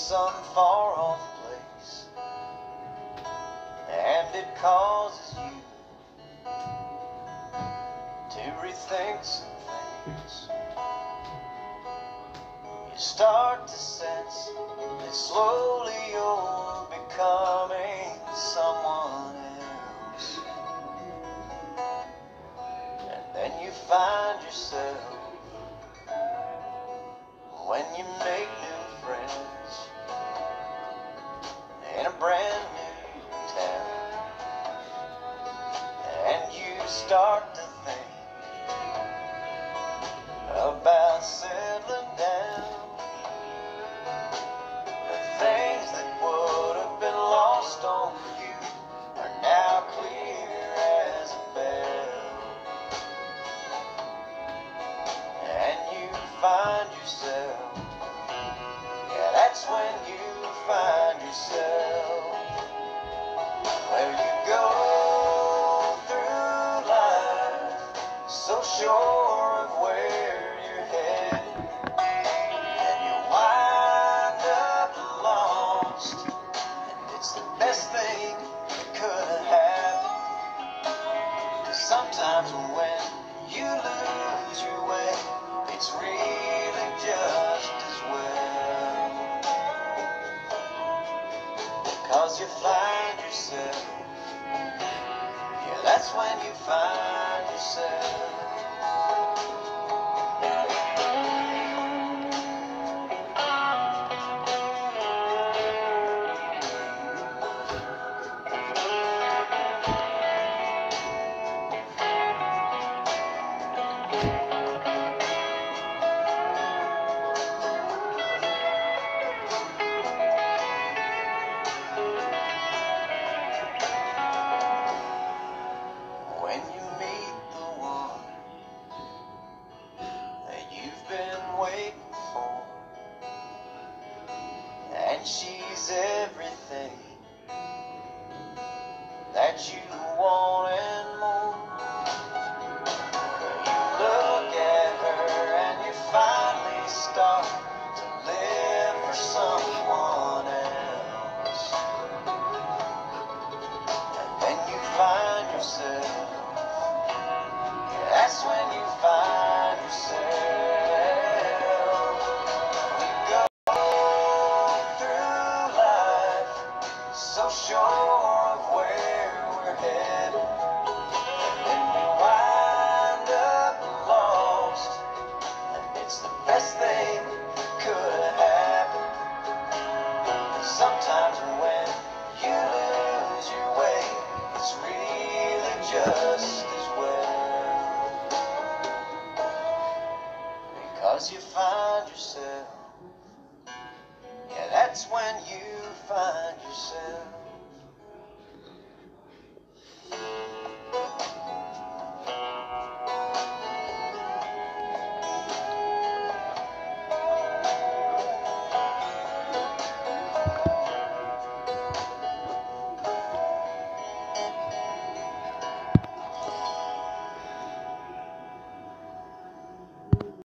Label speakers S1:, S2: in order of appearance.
S1: some far-off place, and it causes you to rethink some things. You start to sense that slowly you're becoming someone else, and then you find yourself, when you make new friends in a brand new town, and you start to think about settling down. The things that would have been lost on you are now clear as a bell, and you find yourself, yeah, that's when you find yourself, where you go through life so sure of where you're headed, and you wind up lost, and it's the best thing that could have happened. 'Cause sometimes when you lose your way, it's really just as well, 'cause you find yourself, yeah, that's when you find yourself. When you meet the one that you've been waiting for, and she's everything that you want and more, you look at her and you finally start to live for someone else, and then you find yourself, that's when you find yourself. We go through life so sure of where we're headed, and then we wind up lost, and it's the best thing that could have happened. And sometimes when you lose your way, it's really just as well, because you find yourself, yeah, that's when you find yourself.